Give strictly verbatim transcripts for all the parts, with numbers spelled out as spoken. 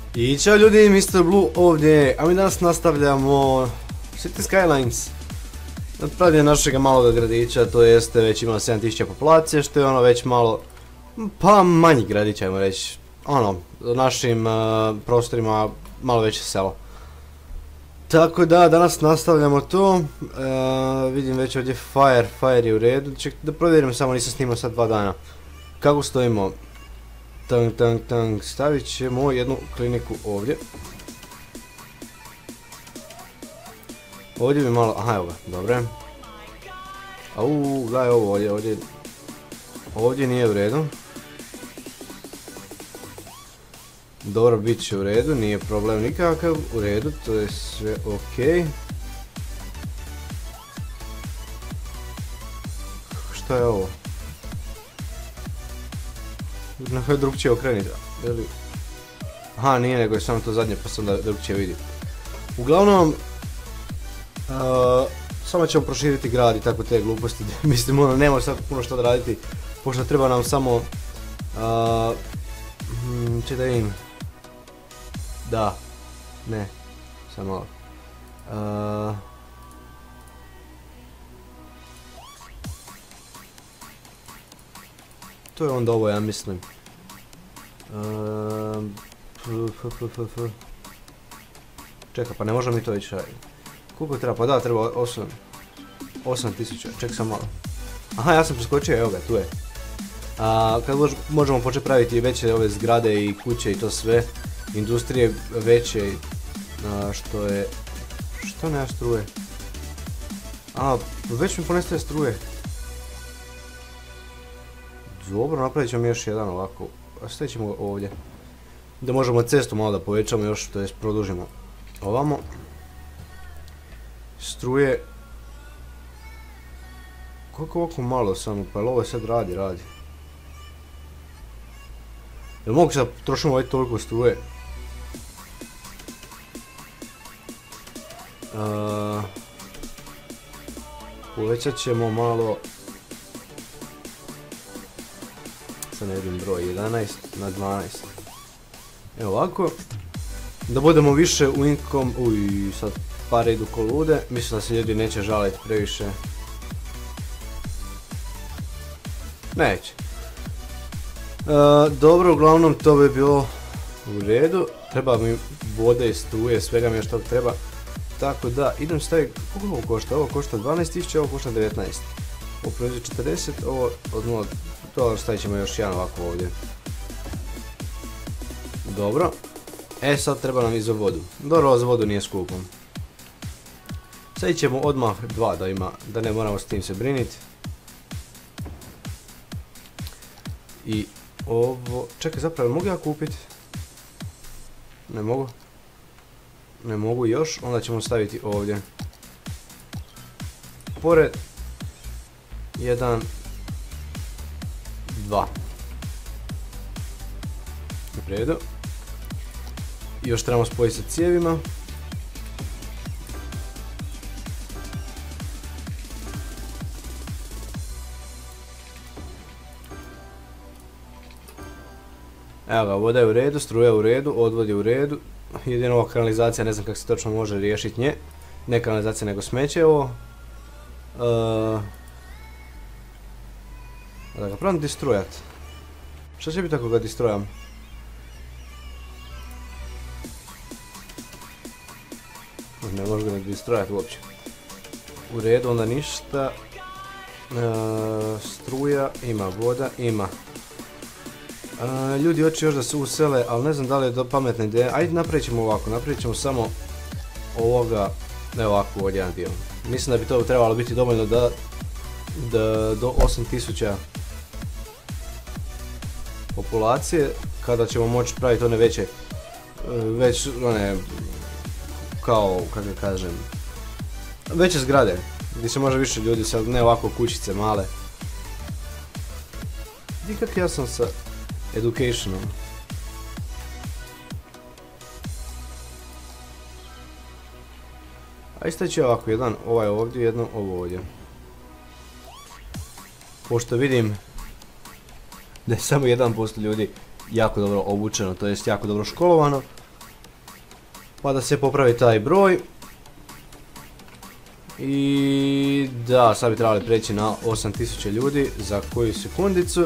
I čao ljudi, mister Blue ovdje, a mi danas nastavljamo City Skylines. Napravljanje našeg malog gradića, to jeste već ima sedam tisuća populacije, što je ono već malo, pa manji gradić, ajmo reći. Ono, u našim uh, prostorima malo veće selo. Tako da, danas nastavljamo to, uh, vidim već ovdje Fire, Fire je u redu, ček da provjerim, samo nisam snimao sad dva dana. Kako stojimo? Tang, tang, tang, stavit ćemo jednu kliniku ovdje. Ovdje bi malo, aha evo ga, dobre. Au, gledaj ovo ovdje, ovdje, ovdje nije u redu. Dobro, bit će u redu, nije problem nikakav, u redu, to je sve okej. Šta je ovo? Na kraju drugčije okreniti, ili... Aha, nije, nego je samo to zadnje, pa sam da drugčije vidi. Uglavnom, uh, samo ćemo proširiti grad i tako te gluposti, mislim ono, nema sad puno što da raditi, pošto treba nam samo... Uh, hmm, če da im... Da, ne, samo malo. Uh, To je onda ovo, ja mislim. Ehm... Čekaj, pa ne možemo mi to ići raditi. Koliko treba? Pa da, treba osam tisuća, ček sam malo. Aha, ja sam preskočio, evo ga, tu je. A, kad možemo početi praviti veće ove zgrade i kuće i to sve, industrije veće, a, što je... Što nema struje? A, već mi ponestaje struje. Dobro, napravit ćemo još jedan ovako, a stavit ćemo ovdje. Da možemo cestu malo da povećamo još, to jest produžimo ovamo. Struje... Koliko ovako malo samo, pa ovo sad radi, radi. Jel mogu sad trošimo ovaj toliko struje? Uh, povećat ćemo malo... Sad ne vidim broj, jedanaest na dvanaest. Evo ovako. Da budemo više u inkom... Uj, sad pare idu ko lude. Mislim da se ljudi neće žaliti previše. Neće. E, dobro, uglavnom to bi bilo u redu. Treba mi vode i struje, svega mi još tog treba. Tako da, idem staviti... Koliko ovo košta? Ovo košta dvanaest tisuća, ovo košta devetnaest. Ovo proizvodi četrdeset, ovo od nula... To stavit ćemo još jedan ovako ovdje. Dobro. E sad treba nam i za vodu. Dobro, za vodu nije skupo. Sad ćemo odmah dva da ima, da ne moramo s tim se briniti. I ovo... Čekaj, zapravo mogu ja kupiti? Ne mogu. Ne mogu još, onda ćemo staviti ovdje. Pored... Jedan... Dva. U redu. I još trebamo spojiti sa cijevima. Evo ga, voda je u redu, struja je u redu, odvod je u redu. Jedino ova kanalizacija, ne znam kako se točno može riješiti nje. Ne kanalizacija nego smeće ovo. Uh, Da ga pravim distrojat. Što će biti ako ga distrojam? Ne može ga ne distrojat uopće. U redu, onda ništa. E, struja, ima voda, ima. E, ljudi hoće još da se usele, ali ne znam da li je to pametna ideja. Ajde napravit ćemo ovako, napravit ćemo samo ovoga, evo ovako ovdje jedan dio. Mislim da bi to trebalo biti dovoljno da, da do osam tisuća populacije, kada ćemo moći praviti one veće, već one, kao, kako kažem, veće zgrade, gdje se može više ljudi, sad ne ovako kućice male. Vidi kak ja sam sa educationom. Ajde staći ovako, jedan ovaj ovdje, jedno ovo ovdje. Pošto vidim da je samo jedan posto ljudi jako dobro obučeno, to jest jako dobro školovano, pa da se popravi taj broj. I da, sad bi trebali preći na osam tisuća ljudi za koju sekundicu.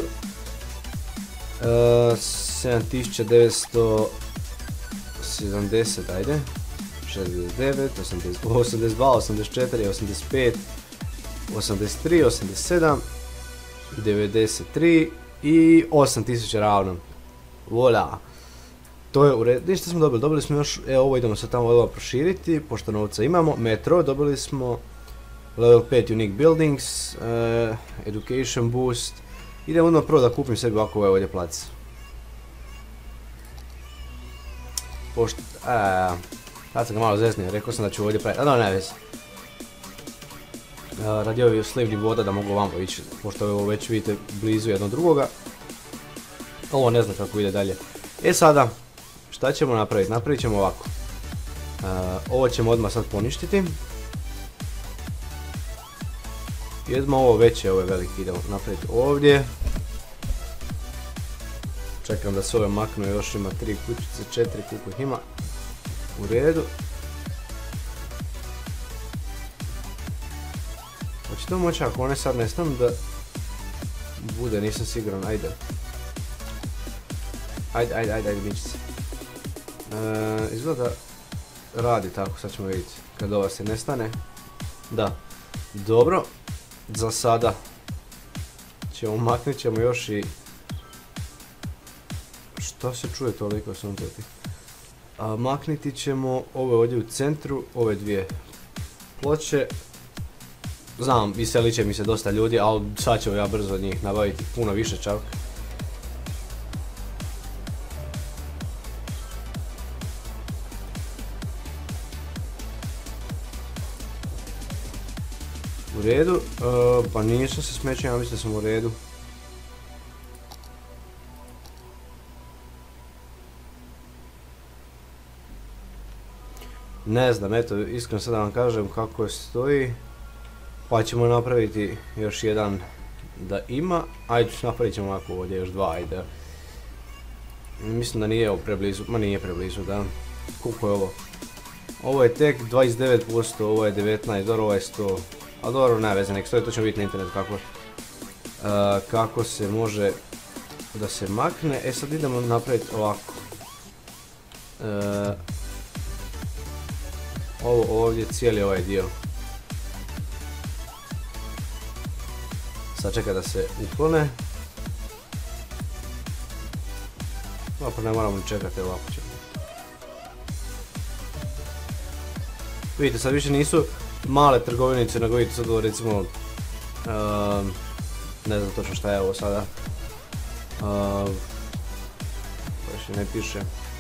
E, sedam tisuća devetsto sedamdeset, ajde. šezdeset devet, osamdeset dva, osamdeset četiri, osamdeset pet, osamdeset tri, osamdeset sedam, devedeset tri i osam tisuća ravno. Vola. To je u redu. Ništa smo dobili, dobili smo još, evo ovo idemo sad tamo ovo proširiti, pošto novca imamo. Metro, dobili smo level pet unique buildings, uh, education boost. Idemo odmah prvo da kupim sebi ovako ovaj ovdje plac. Pošto, aaa, sad sam ga malo zeznio, rekao sam da ću ovdje praviti, a da ne vezi. Uh, radi ovih slivnih voda da mogu ovamo ići, pošto ovo već vidite blizu jedno drugoga. Ovo ne znam kako ide dalje. E sada, šta ćemo napraviti? Napravit ćemo ovako. Uh, ovo ćemo odmah sad poništiti. I odmah ovo veće, ove velike idemo napraviti ovdje. Čekam da se ove maknu, još ima tri kućice, četiri koliko ih ima. U redu. Hoće to moći ako one sad nestanu da bude, nisam siguran, ajde. Ajde, ajde, ajde, ajde, bičice. E, izgleda da radi tako, sad ćemo vidjeti kad ova se nestane. Da, dobro, za sada ćemo maknut ćemo još i... Šta se čuje toliko sam teti? A, makniti ćemo ove ovdje u centru, ove dvije ploče. Znam, iselit će mi se dosta ljudi, ali sad ću ja brzo od njih nabaviti puno više čak. U redu, uh, pa nisam se smećen, ja mislim da sam u redu. Ne znam, eto, iskreno sad da vam kažem kako stoji. Pa ćemo napraviti još jedan da ima. Ajde, napravit ćemo ovako ovdje još dva, ajde. Mislim da nije ovo preblizu, ma nije preblizu, da. Koliko je ovo? Ovo je tek dvadeset devet posto, ovo je devetnaest, dobro, ovo je sto. A dobro, ne veze, nek stoji, to ćemo vidjeti na internetu kako, uh, kako se može da se makne. E sad idemo napraviti ovako. Uh, ovo ovdje, cijeli ovaj dio. Sad čeka da se uklone. Pa ne moramo ni čekati, ovako ćemo. Vidite, sad više nisu male trgovinice, nego vidite sad ovo recimo, uh, ne znam točno šta je ovo sada. Uh, Baš ne piše.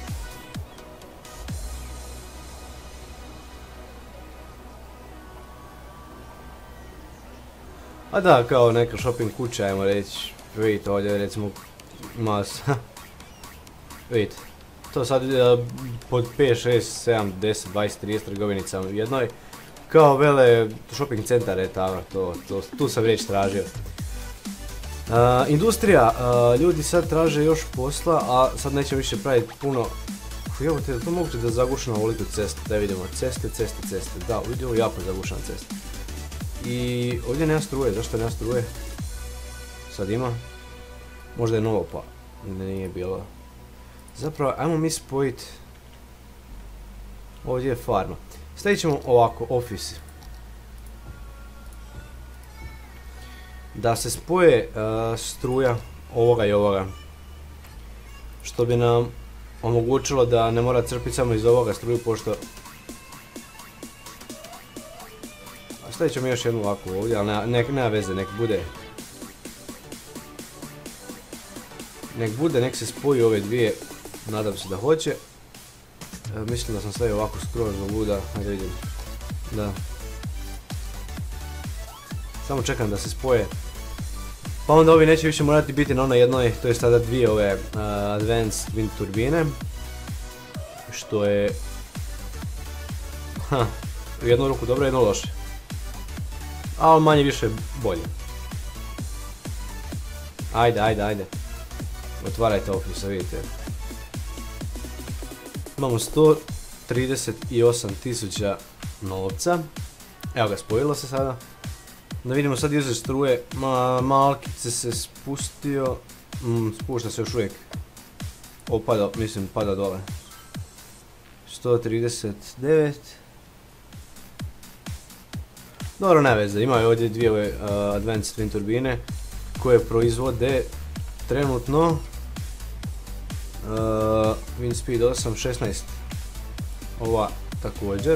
A da, kao neka shopping kuća, ajmo reći. Vidite ovdje recimo ima vidite, to sad ide pod pet, šest, sedam, deset, dvadeset, trideset trgovinica u jednoj. Kao vele shopping centar je tako, to, to, tu sam riječ tražio. Uh, industrija, uh, ljudi sad traže još posla, a sad neće više praviti puno. Evo te, to moguće da zagušeno ovoliku cestu, da vidimo, ceste, ceste, ceste, da, ovdje ovo jako zagušena cesta. I ovdje nema struje, zašto nema struje? Sad ima. Možda je novo pa nije bilo. Zapravo, ajmo mi spojiti. Ovdje je farma. Stavit ćemo ovako, office. Da se spoje uh, struja ovoga i ovoga. Što bi nam omogućilo da ne mora crpiti samo iz ovoga struju, pošto... Stavit ćemo još jednu ovako ovdje, ali nema, ne, nema veze, nek bude. Nek bude, nek se spoji ove dvije, nadam se da hoće. E, mislim da sam stavio ovako skroz ovuda, ajde vidim. Da. Samo čekam da se spoje. Pa onda ovi neće više morati biti na onoj jednoj, to je sada dvije ove uh, Advanced Wind turbine. Što je... Ha, u jednu ruku dobro, jedno loše. Ali manje više bolje. Ajde, ajde, ajde. Otvarajte office, vidite. Imamo sto trideset osam tisuća novca. Evo ga, spojilo se sada. Da vidimo sad izraz struje, Ma, malkice se spustio, mm, spušta se još uvijek. Opada, mislim, pada dole. sto trideset devet. Dobro, ne veze, imaju ovdje dvije uh, Advanced Wind turbine koje proizvode trenutno uh, Wind Speed osam šesnaest. Ova također.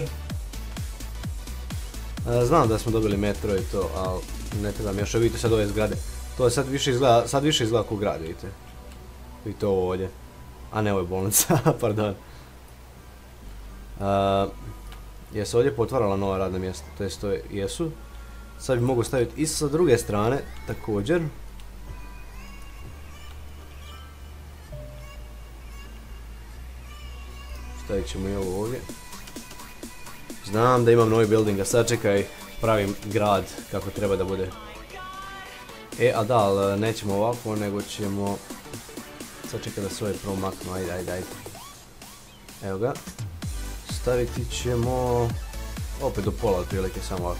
Uh, znam da smo dobili metro i to, ali ne trebam još, vidite sad ove zgrade. To sad više izgleda, sad više izgleda kao grad, vidite. Vidite ovo ovdje. A ne, ovo je bolnica, pardon. Uh, jesu ovdje potvarala nova radna mjesta, to jest to jesu. Sad bi mogu staviti i sa druge strane, također. Stavit ćemo i ovo ovdje. Znam da imam novi building, a sad čekaj, pravim grad kako treba da bude. E, a da, ali nećemo ovako, nego ćemo... Sad čekaj da se ovaj promaknu, ajde, ajde, ajde. Evo ga. Staviti ćemo... Opet do pola otprilike, samo ovako.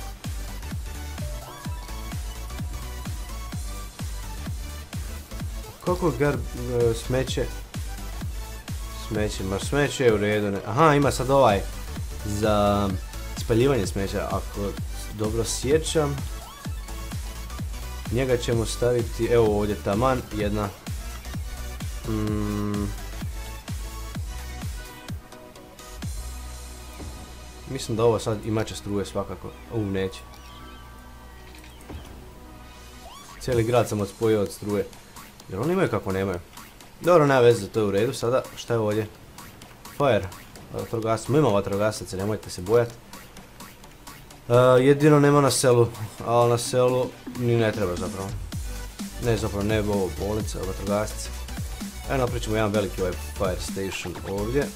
Koliko gar... smeće? Smeće, ma smeće je u redu, ne... Aha, ima sad ovaj za spaljivanje smeća, ako dobro sjećam. Njega ćemo staviti, evo ovdje taman, jedna. Mm. Mislim da ovo sad imat će struje svakako, ovo neće. Cijeli grad sam odspojio od struje. Jer oni imaju kako nemaju. Dobro, nema veze, to je u redu sada. Šta je ovdje? Fire. Vatrogasac, ima vatrogasaca, nemojte se bojati. Uh, jedino nema na selu, ali na selu ni ne treba zapravo. Ne zapravo, ne ovo bolnica, vatrogasci. Evo napričamo jedan veliki ovaj fire station ovdje.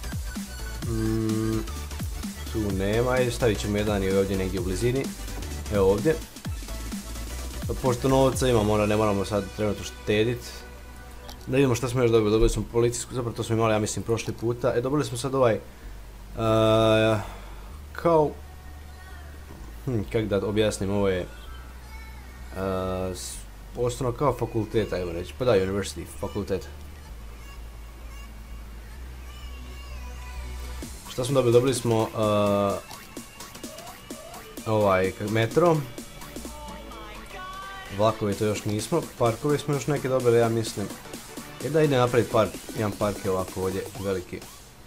Mm, tu nema i stavit ćemo jedan i ovdje negdje u blizini. Evo ovdje. Pošto novca imamo, onda ne moramo sad trenutno štedit. Da vidimo šta smo još dobili, dobili smo policijsku, zapravo to smo imali ja mislim prošli puta. E dobili smo sad ovaj, uh, kao, hm, kak da objasnim, ovo je uh, osnovno kao fakultet, ajmo reći, pa da, university, fakultet. Šta smo dobili, dobili smo uh, ovaj metro. Vlakovi to još nismo, parkovi smo još neke dobili, ja mislim. I da ide napraviti park, jedan park je ovako ovdje, veliki.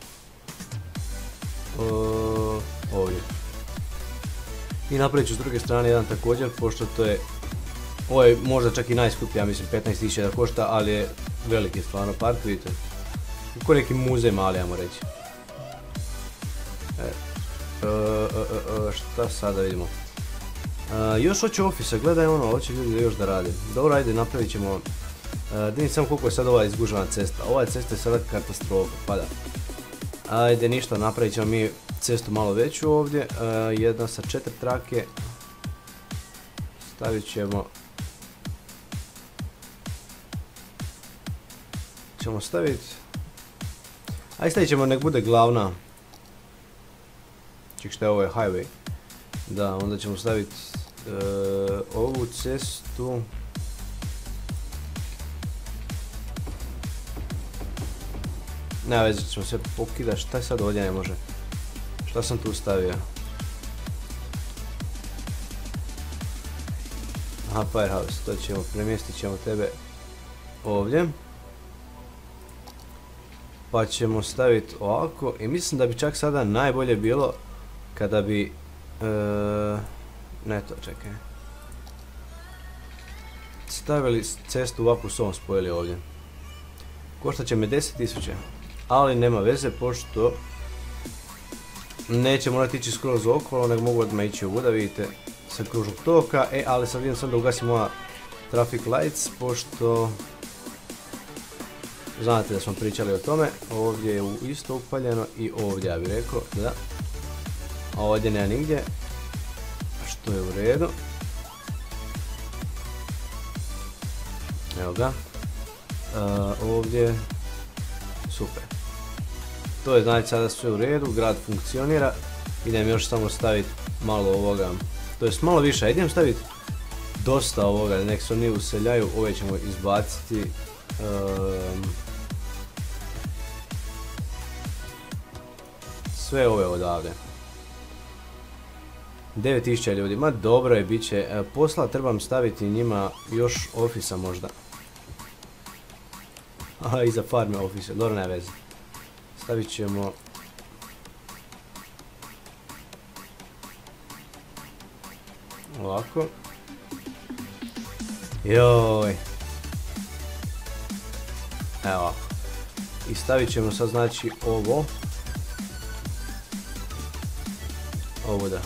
O, ovdje. I napravit ću s druge strane jedan također, pošto to je, ovo je možda čak i najskuplji, ja mislim petnaest tisuća da košta, ali je veliki stvarno park, vidite. Ko neki muzej mali, ajmo reći. E, e, e, e, šta sada vidimo? Uh, još hoće ofisa, gledaj ono, hoće ljudi još da rade. Dobro, ajde, napravit ćemo. Uh, da vidim samo koliko je sad ova izgužena cesta. Ova cesta je sada katastrofa, pada. Ajde, ništa, napravit ćemo mi cestu malo veću ovdje. Uh, jedna sa četiri trake. Stavit ćemo... Ćemo staviti... Ajde, stavit ćemo, nek bude glavna. Ček, šta je ovo je highway. Da, onda ćemo staviti uh, ovu cestu. Nema veze, ćemo sve pokidati. Šta sad ovdje ne može? Šta sam tu stavio? Aha, firehouse, to ćemo, premjestit ćemo tebe ovdje. Pa ćemo staviti ovako i mislim da bi čak sada najbolje bilo kada bi Uh, ne to, čekaj. Stavili cestu ovako s ovom spojili ovdje. Koštat će me deset tisuća, ali nema veze pošto neće morati ići skroz okolo, nego mogu odmah ići u voda, vidite, sa kružnog toka. E, ali sad vidim sam da ugasim ova traffic lights, pošto znate da smo pričali o tome. Ovdje je isto upaljeno i ovdje, ja bih rekao, da. A ovdje nema nigdje, što je u redu. Evo ga. Uh, ovdje, super. To je znači sada sve u redu, grad funkcionira. Idem još samo staviti malo ovoga, to jest malo više, idem staviti dosta ovoga, nek se oni useljaju, ove ćemo izbaciti. Um, sve ove odavde. devet tisuća ljudi, ma dobro je, bit će. E, posla trebam staviti njima još ofisa možda. Aha, iza farme ofisa, dobro, ne veze. Stavit ćemo... ovako. Joj. Evo ovako. I stavit ćemo sad znači ovo. Ovo da.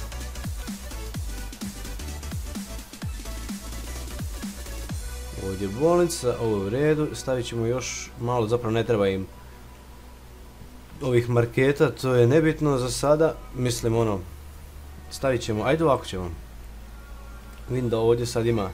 Ovdje je bolnica, ovo je u redu. Stavit ćemo još malo, zapravo ne treba im ovih marketa, to je nebitno za sada. Mislim ono, stavit ćemo, ajde ovako ćemo. Vidim da ovdje sad ima.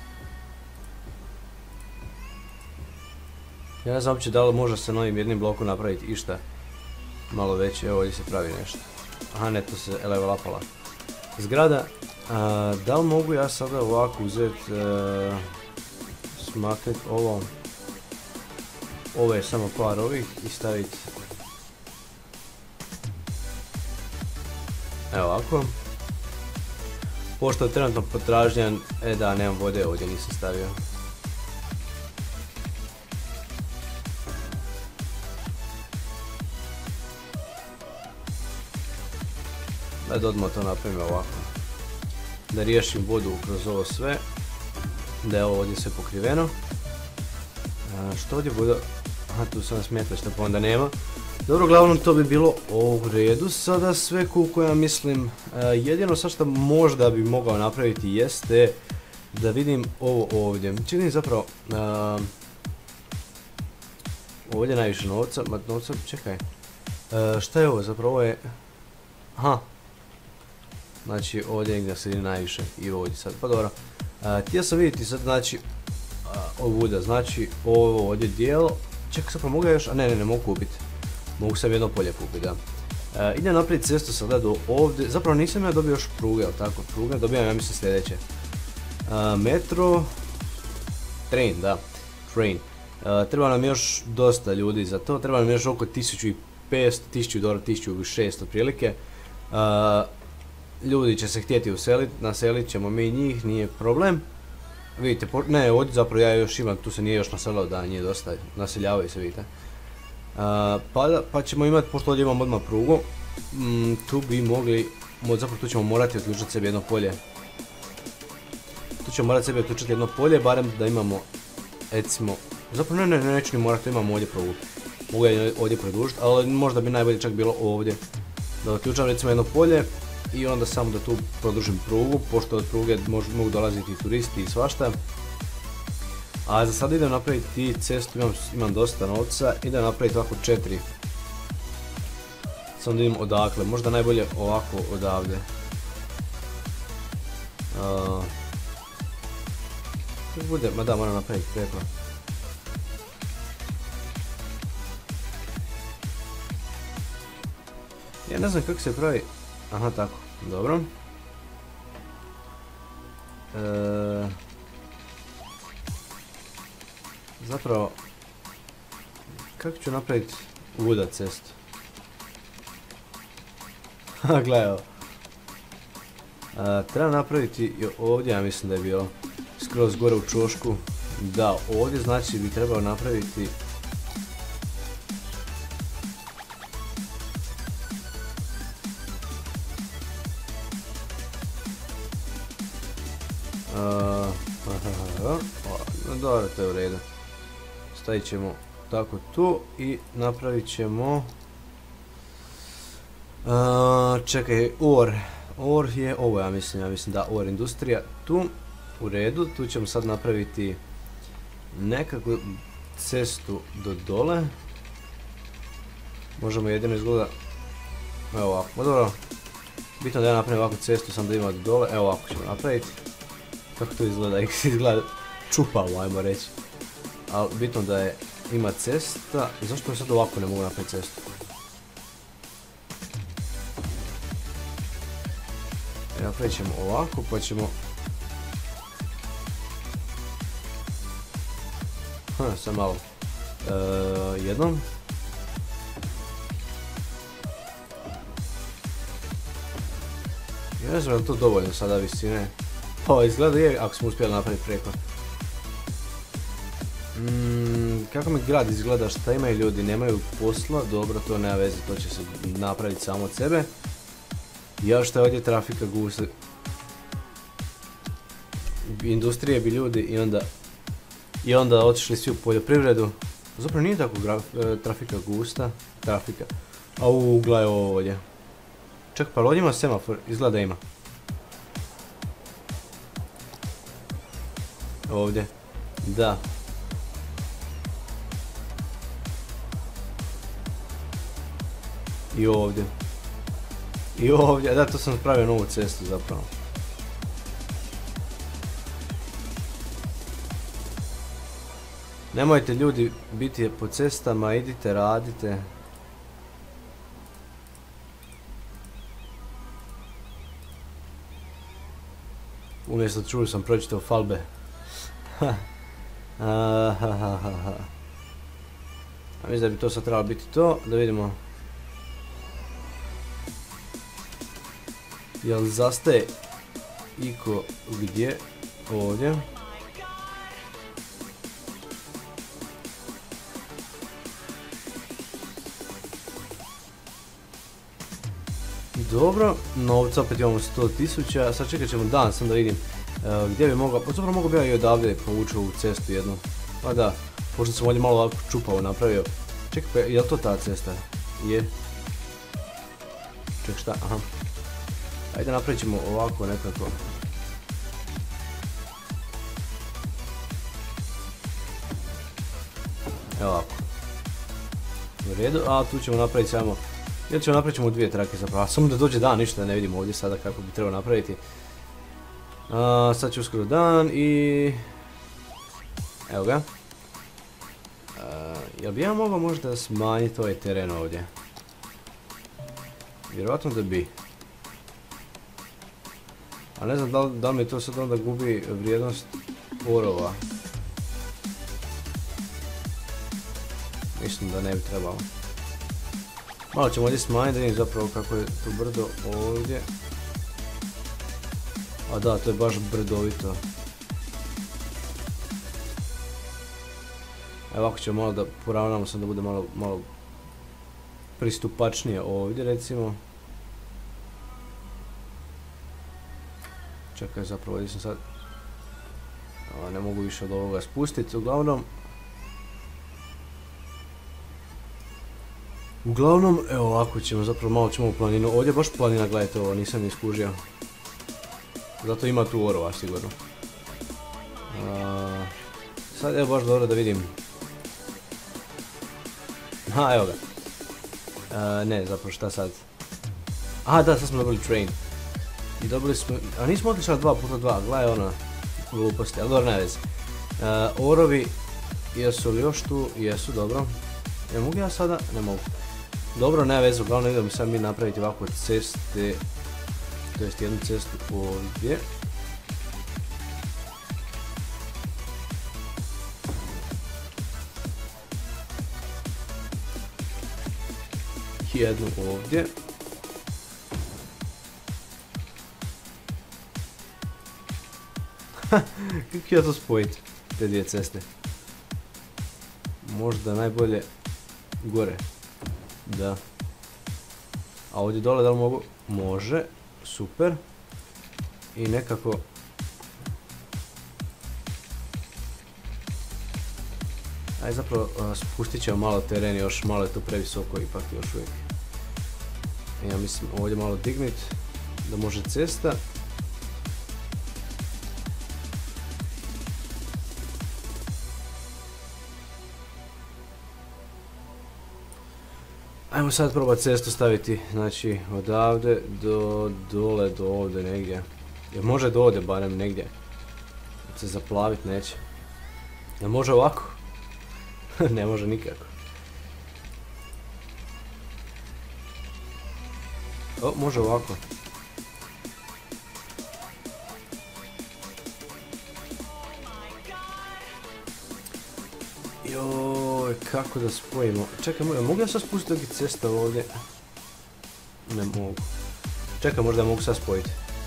Ja ne znam uopće da li može sa novim jednim blokom napraviti išta malo veće. Evo ovdje se pravi nešto. Aha ne, to se level upala zgrada. A, da li mogu ja sada ovako uzeti, uh, smaknuti ovo. Ovo je samo par ovih i staviti. Evo ovako. Pošto je trenutno potražnjan, e da, nemam vode ovdje, nisam stavio. Da odmah to napravim ovako. Da riješim vodu kroz ovo sve. Da je ovo ovdje sve pokriveno. A, što ovdje bude? Aha, tu sam smetlište pa onda nema. Dobro, uglavnom to bi bilo u redu sada sve koliko ja mislim. E, jedino sad što možda bi mogao napraviti jeste da vidim ovo ovdje. Čini zapravo a, ovdje najviše novca, ma novca, čekaj. E, šta je ovo zapravo? Ovo je... aha. Znači ovdje gdje se ide najviše i ovdje sad, pa dobro. E, htio sam vidjeti sad znači ovuda, znači ovo ovdje dijelo. Čekaj, sad pa mogu ja još, a ne ne ne mogu kupiti. Mogu sam jedno polje kupiti, da. E, idem napraviti cestu sada do ovdje, zapravo nisam ja dobio još pruge, ali tako, pruge, dobijam ja mislim sljedeće. E, metro, train, da, train. E, treba nam još dosta ljudi za to, treba nam još oko tisuću petsto, tisuću do tisuću šesto otprilike. E, ljudi će se htjeti useliti, naselit ćemo mi njih, nije problem. Vidite, ne, ovdje zapravo ja još imam, tu se nije još naselilo, da, nije dosta, naseljavaju se, vidite. Uh, pa, pa ćemo imati, pošto ovdje imamo odmah prugu, mm, tu bi mogli, zapravo tu ćemo morati otključati sebi jedno polje. Tu ćemo morati sebi otključati jedno polje, barem da imamo, recimo, zapravo ne, ne, ne, neću ni morati, imamo ovdje prugu. Mogu ja ovdje produžiti, ali možda bi najbolje čak bilo ovdje. Da otključam recimo jedno polje i onda samo da tu produžim prugu, pošto od pruge mogu dolaziti i turisti i svašta. A za sad idem napraviti cestu, imam, imam dosta novca, idem napraviti ovako četiri. Samo da vidim odakle, možda najbolje ovako odavde. Uh, bude, ma da, moram napraviti preko. Ja ne znam kako se pravi, aha tako, dobro. Uh, Zapravo, kako ću napraviti luda cestu? Ha, gledaj ovo. Treba napraviti ovdje, ja mislim da je bilo skroz gore u čošku. Da, ovdje znači bi trebao napraviti... Dobro, to je u redu. Stavit ćemo tako tu i napravit ćemo... Uh, čekaj, or. Or je ovo, ja mislim, ja mislim da or industrija. Tu, u redu, tu ćemo sad napraviti nekakvu cestu do dole. Možemo jedino izgleda... Evo ovako, no dobro. Bitno da ja napravim ovakvu cestu, sam da ima do dole. Evo ovako ćemo napraviti. Kako to izgleda? Izgleda čupavo, ajmo reći. Ali bitno da je ima cesta. Zašto sad ovako ne mogu napraviti cestu? Napravit ćemo ovako, pa ćemo... Ha, sam malo. E, jednom. Ja ne znam da je to dovoljno sada visine. O, izgleda je ako smo uspjeli napraviti preko. Mm, kako mi grad izgleda, šta imaju ljudi, nemaju posla, dobro, to nema veze, to će se napraviti samo od sebe. Ja što je ovdje trafika gusta. Industrije bi ljudi i onda i onda otišli svi u poljoprivredu. Zapravo nije tako graf, trafika gusta, trafika. A u ugla je ovo ovdje. Čak pa ovdje ima semafor, izgleda ima. Ovdje, da. I ovdje. I ovdje, da, to sam spravio novu cestu zapravo. Nemojte ljudi biti po cestama, idite, radite. Umjesto čuo sam pročitao falbe. A mislim da bi to sad trebalo biti to, da vidimo. Jel zastaje iko gdje? Ovdje. Dobro, novca opet imamo sto tisuća, sad čekat ćemo dan sam da vidim uh, gdje bi mogao, pa zapravo mogu bi ja i odavde povući ovu cestu jednu. Pa da, pošto sam ovdje malo ovako čupavo napravio. Čekaj, pa je li to ta cesta? Je. Ček šta, aha. Ajde napravit ćemo ovako nekako. Evo ovako. U redu, a tu ćemo napraviti samo... Ili ćemo napravit ćemo dvije trake zapravo, samo da dođe dan, ništa ne vidimo ovdje sada kako bi trebao napraviti. A, sad će uskoro dan i... Evo ga. A, jel bi ja mogao možda smanjiti ovaj teren ovdje? Vjerojatno da bi. A ne znam da li, da li mi to sad onda gubi vrijednost orova. Mislim da ne bi trebalo. Malo ćemo ovdje smanjiti, da vidim zapravo kako je to brdo ovdje. A da, to je baš brdovito. Evo ovako ćemo malo da poravnamo sam da bude malo, malo pristupačnije ovdje recimo. Čekaj, zapravo ovdje sam sad... A, ne mogu više od ovoga spustiti, uglavnom... Uglavnom, evo ovako ćemo, zapravo malo ćemo u planinu, ovdje je baš planina, gledajte ovo, nisam ni iskužio. Zato ima tu orova sigurno. A, sad evo baš dobro da vidim. Ha, evo ga. A, ne, zapravo šta sad? Aha, da, sad smo dobili train. I dobili smo, a nismo otišli dva puta dva, gledaj ona gluposti, ali dobro, ne vezi. Orovi, jesu li još tu? Jesu, dobro. Ne mogu ja sada? Ne mogu. Dobro, ne veze, uglavnom idemo sad mi napraviti ovako ceste, to jest jednu cestu ovdje. Jednu ovdje. Kako ću ja to spojiti, te dvije ceste? Možda najbolje gore. Da. A ovdje dole da li mogu? Može. Super. I nekako... Ajde zapravo spustit ćemo malo teren, još malo je to previsoko ipak još uvijek. Ja mislim ovdje malo dignit da može cesta. Ajmo sad probati cestu staviti, znači odavde do dole, do ovdje negdje. Jer može do ovdje barem negdje. Se zaplavit neće. Jel može ovako? Ne može nikako. O, može ovako. Joj, kako da spojimo? Čekaj, mogu ja sad spustiti ovdje cesta ovdje? Ne mogu. Čekaj, možda mogu sad spojiti.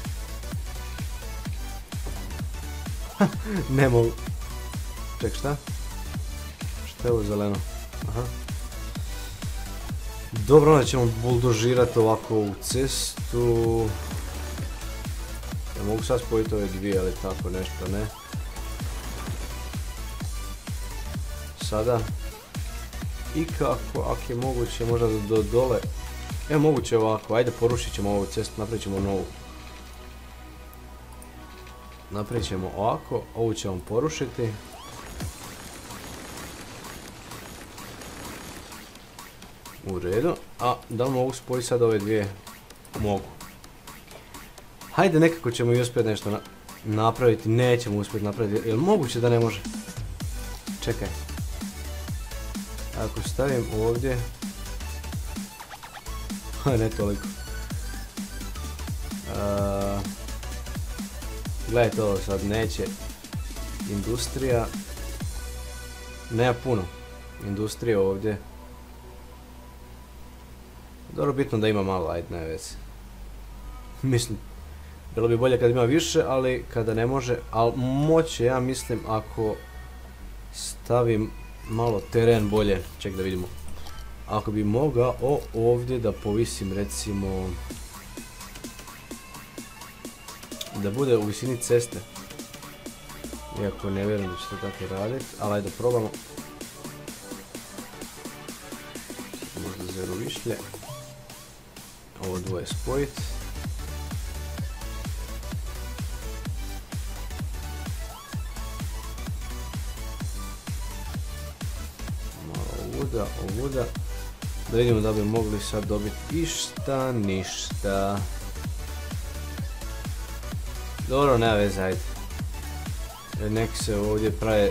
Ne mogu. Čekaj, šta? Šta je ovo zeleno? Aha. Dobro, onda ćemo buldožirati ovako u cestu. Ja mogu sad spojiti ove dvije, ali tako nešto ne. Sada. I kako, ako je moguće, možda do dole. Evo moguće ovako, ajde porušit ćemo ovu cestu, napravit ćemo novu. Napravit ćemo ovako, ovu ćemo porušiti. U redu, a da li mogu spojiti sad ove dvije? Mogu. Hajde, nekako ćemo i uspjeti nešto na napraviti, nećemo uspjeti napraviti, je li moguće da ne može? Čekaj. Ako stavim ovdje... ne toliko. Uh, Gledajte ovo sad, neće. Industrija... Nema puno. Industrija ovdje. Dobro, bitno da ima malo, ajde, ne veze. Mislim, bilo bi bolje kad ima više, ali kada ne može, ali moće, ja mislim, ako stavim malo teren bolje, ček da vidimo. Ako bi mogao ovdje da povisim, recimo, da bude u visini ceste. Iako ne vjerujem da će to tako raditi, ali ajde probamo. Možda zero višlje. Ovo dvoje spojiti. Malo ovuda, ovuda. Da vidimo da bi mogli sad dobiti išta, ništa. Dobro, nema veze, ajde. Nek se ovdje prave...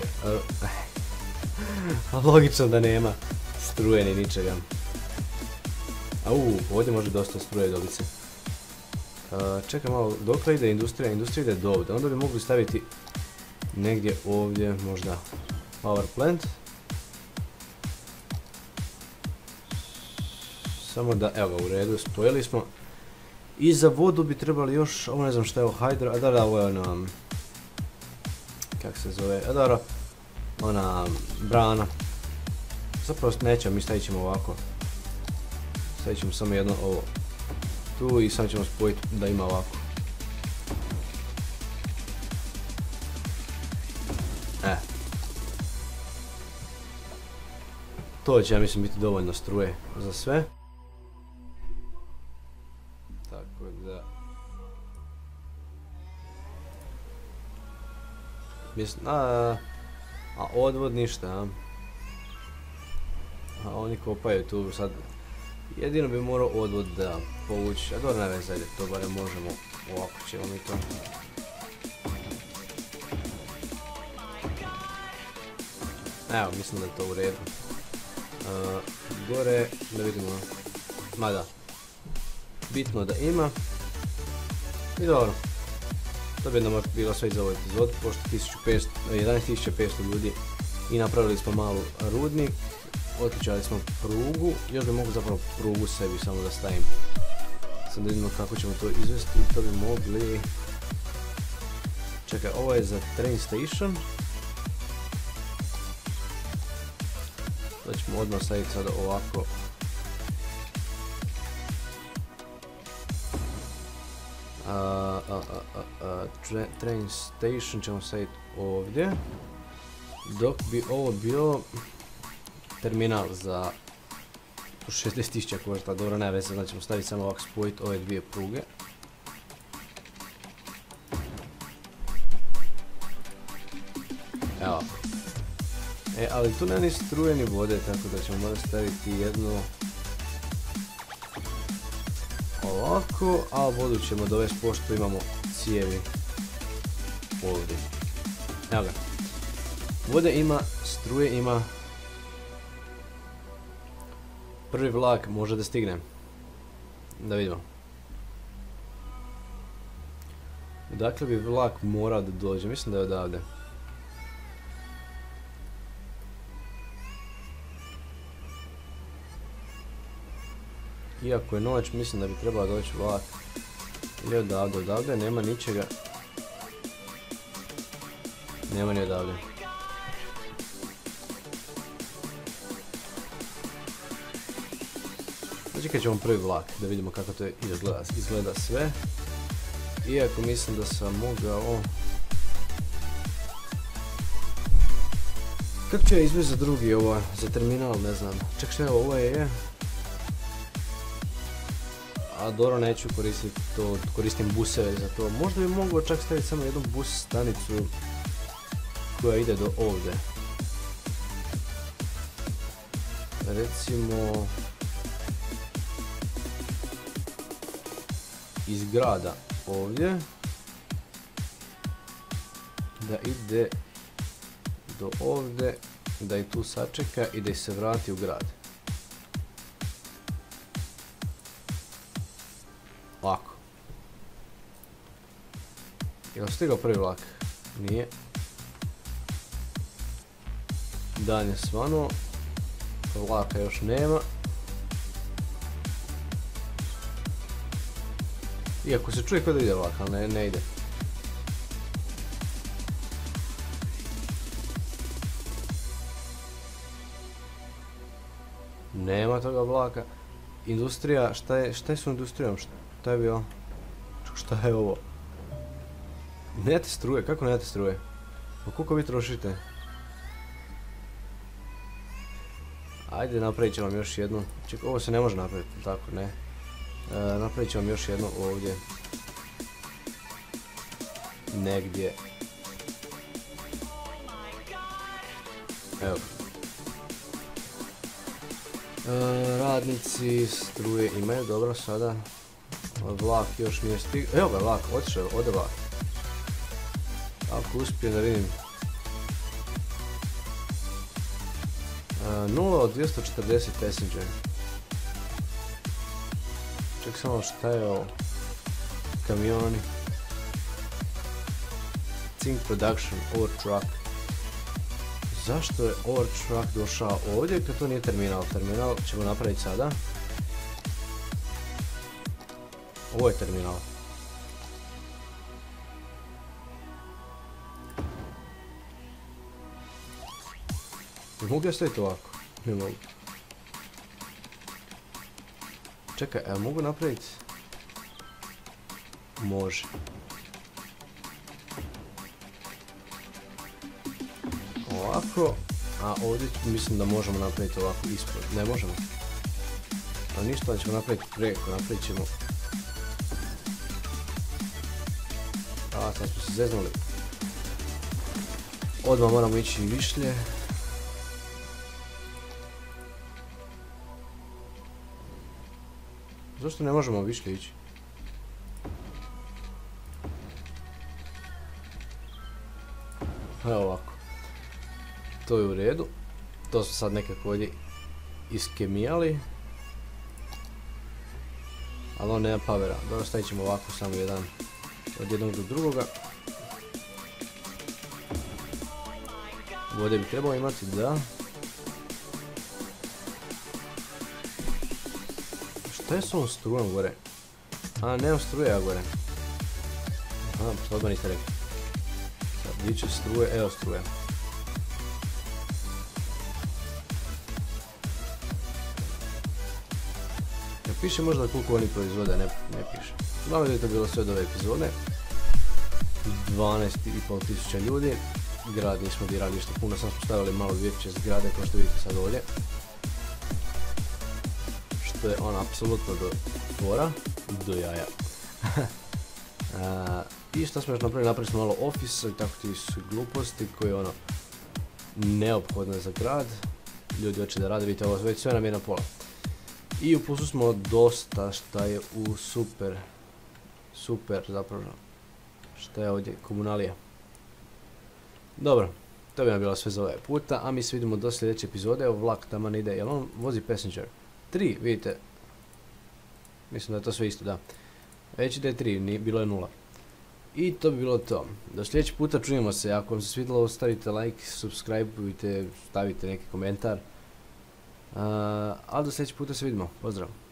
Logično da nema struje ni ničega. Au, ovdje može dosta struje dobiti se. Čekaj malo, dokle ide industrija? Industrija ide do ovdje. Onda bi mogli staviti negdje ovdje, možda power plant. Samo da, evo ga, u redu, spojili smo. I za vodu bi trebali još, ovo ne znam šta je ovo, hydro, a da, da, ovo je ona... Kak se zove, a dobro, ona brana. Zapravo nećemo, mi stavit ćemo ovako. Stavit ćemo samo jedno ovo tu i samo ćemo spojiti da ima ovako. E. To će, ja mislim, biti dovoljno struje za sve. Tako da... Mislim, a, a odvod ništa, a? A oni kopaju tu sad. Jedino bi morao odvod da povući, a dobro ne veze, ajde, to barem možemo, ovako ćemo mi to. Evo, mislim da je to u redu. Uh, gore, da vidimo, ma da, bitno da ima. I dobro, to bi nam bilo sve iz ovog epizod, pošto jedanaest tisuća petsto ljudi i napravili smo malu rudnik. Otključali smo prugu, još bi mogu zapravo prugu sebi samo da stavim. Sad da vidimo kako ćemo to izvesti i to bi mogli... Čekaj, ovo je za train station. Da ćemo odmah staviti sada ovako. Uh, uh, uh, uh, uh, tra train station ćemo staviti ovdje. Dok bi ovo bilo... terminal za šezdeset tisuća kvarta, dobro, ne veze, znači ćemo staviti samo ovako spojiti ove dvije pruge. Evo. E, ali tu nema ni struje ni vode, tako da ćemo morati staviti jednu ovako, a vodu ćemo dovesti pošto imamo cijevi ovdje. Evo ga. Vode ima, struje ima. Prvi vlak može da stigne. Da vidimo. Dakle bi vlak morao da dođe, mislim da je odavde. Iako je noć, mislim da bi trebao doći vlak. Ili odavde, odavde nema ničega. Nema ni odavde. Čekat ćemo prvi vlak da vidimo kako to izgleda, izgleda sve. Iako mislim da sam mogao... Kako ću ja izvesti za drugi ovo, za terminal, ne znam. Ček što je ovo je... A dobro, neću koristiti to, koristim buseve za to. Možda bi mogao čak staviti samo jednu bus stanicu koja ide do ovdje. Recimo... iz grada ovdje. Da ide do ovdje, da i tu sačeka i da ih se vrati u grad. Ovako. Jel stigao prvi vlak? Nije. Dan je svanuo. Vlaka još nema. Iako se čuje kod da ide vlak, ali ne, ne ide. Nema toga vlaka. Industrija, šta je, šta je s industrijom? Šta je bilo? Šta je ovo? Nemate struje, kako nemate struje? Pa koliko vi trošite? Ajde, napravit ću vam još jednu. Čekaj, ovo se ne može napraviti, tako ne. E, napravit ću vam još jednu ovdje. Negdje. Evo. E, radnici struje imaju, dobro sada. Vlak još nije stigao. Evo ga vlak, otišao, ode vlak. Ako uspijem da vidim. nula od dvjesto četrdeset passenger. Ček samo šta je ovo. Kamioni. Think production, over truck. Zašto je over truck došao ovdje kad to nije terminal? Terminal ćemo napraviti sada. Ovo je terminal. Ne mogu ja staviti ovako? Ne mogu. Čekaj, a mogu napraviti? Može. Ovako. A ovdje mislim da možemo napraviti ovako ispod. Ne možemo. Ali ništa, da ćemo napraviti preko. Napravit ćemo... A, sad smo se zeznuli. Odmah moramo ići i višlje. Zašto ne možemo višlje ići? Evo ovako. To je u redu. To su sad nekako ovdje iskemijali. Ali on nema pavera. Dobro, stavit ćemo ovako samo jedan od jednog do drugoga. Vode bi trebalo imati, da. Šta je s ovom strujom gore? A, nemam struje ja gore. Aha, to odmah niste rekli. Sad, diće struje, evo struje. Ne piše možda koliko oni proizvode, ne, ne piše. Uglavnom da je to bilo sve od ove epizode. dvanaest i pol tisuća ljudi. Grad nismo dirali ništa puno, sam smo stavili malo veće zgrade kao što vidite sad ovdje. Što je on apsolutno do tvora, do jaja. A, I što smo još napravili, napravili smo malo office i tako ti gluposti koje je ono neophodno za grad. Ljudi hoće da rade, vidite ovo već sve nam je na pola. I u plusu smo dosta šta je u super, super zapravo, šta je ovdje komunalija. Dobro, to bi nam bilo sve za ovaj puta, a mi se vidimo do sljedeće epizode. Evo vlak tamo ide, jel on vozi passenger? tri, vidite. Mislim da je to sve isto, da. Već ide tri, bilo je nula. I to bi bilo to. Do sljedećeg puta čujemo se, ako vam se svidjelo ostavite like, subscribe-ujte, stavite neki komentar. Uh, ali do sljedećeg puta se vidimo, pozdrav.